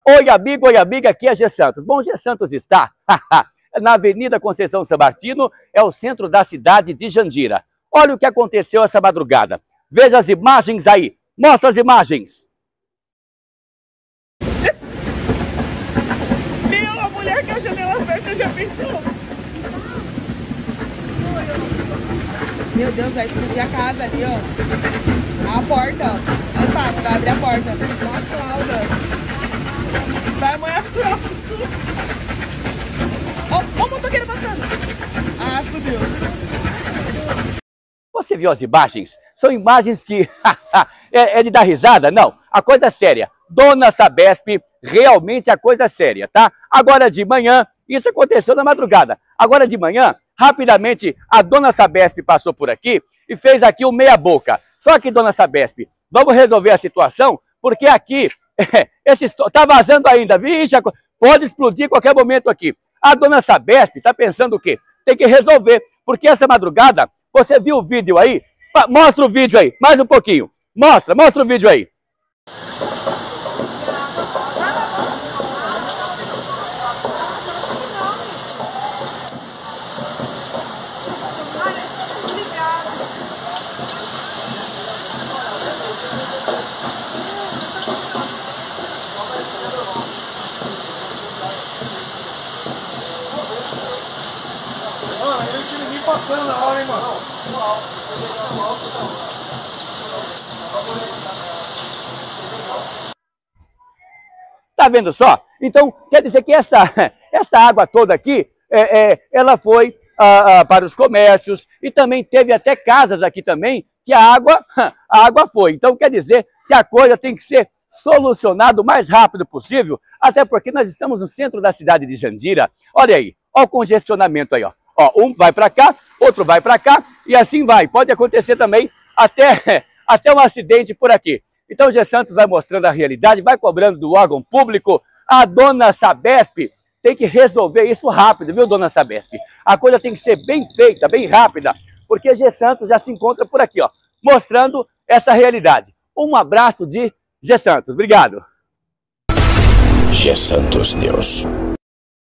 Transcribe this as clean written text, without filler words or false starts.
Oi, amiga, aqui é G Santos. Bom, G Santos está na Avenida Conceição Sabartino, é o centro da cidade de Jandira. Olha o que aconteceu essa madrugada. Veja as imagens aí. Mostra as imagens. Meu, a mulher com a janela aberta já pensou. Meu Deus, vai explodir a casa ali, ó. A porta, ó. Olha o papo, vai abrir a porta. Uma fralda. Vai amanhã a fralda. Ó, o motoqueiro passando. Ah, subiu. Você viu as imagens? São imagens que é de dar risada? Não, a coisa é séria. Dona Sabesp, realmente a coisa é séria, tá? Agora de manhã, isso aconteceu na madrugada. Agora de manhã, rapidamente, a Dona Sabesp passou por aqui e fez aqui o meia-boca. Só que, Dona Sabesp, vamos resolver a situação, porque aqui, tá vazando ainda, vixe, pode explodir a qualquer momento aqui. A Dona Sabesp tá pensando o quê? Tem que resolver, porque essa madrugada, você viu o vídeo aí? Mostra o vídeo aí, mais um pouquinho. Mostra o vídeo aí. Mano, eu tive ninguém passando na hora, hein, mano? Tá vendo só? Então, quer dizer que esta água toda aqui, ela foi para os comércios e também teve até casas aqui também que a água foi. Então, quer dizer que a coisa tem que ser solucionada o mais rápido possível, até porque nós estamos no centro da cidade de Jandira. Olha aí, olha o congestionamento aí, ó. Ó, um vai para cá, outro vai para cá e assim vai. Pode acontecer também até um acidente por aqui. Então, o G Santos vai mostrando a realidade, vai cobrando do órgão público. A Dona Sabesp tem que resolver isso rápido, viu, Dona Sabesp? A coisa tem que ser bem feita, bem rápida, porque G Santos já se encontra por aqui, ó, mostrando essa realidade. Um abraço de G Santos. Obrigado. G Santos News.